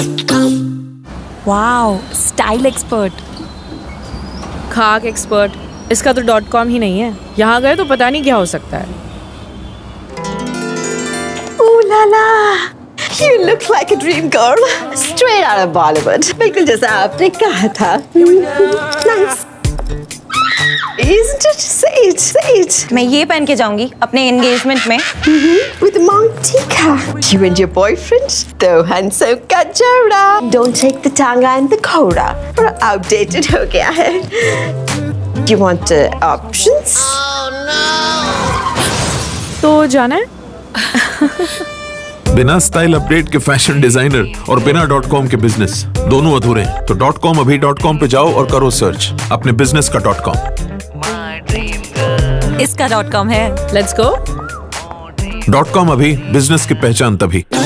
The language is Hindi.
Wow, style expert. खाक एक्सपर्ट, इसका तो .com ही नहीं है। यहाँ गए तो पता नहीं क्या हो सकता है। Ooh la la, you look like a dream girl, straight out of Bollywood. बिल्कुल जैसा आपने कहा था। Nice. Isn't it? Say it, say it. मैं ये पहन के जाऊंगी अपने एंगेजमेंट में। With the Montika. You and your boyfriend? The handsome Kajora. Don't take the tanga and the kora. Or outdated हो गया है. You want options? Oh no. तो जाना है? बिना स्टाइल अपडेट के फैशन डिजाइनर और बिना .com के बिजनेस दोनों अधूरे हैं। तो .com अभी .com पे जाओ और करो सर्च अपने बिजनेस का .com। इसका .com है। Let's go. .com अभी बिजनेस की पहचान तभी।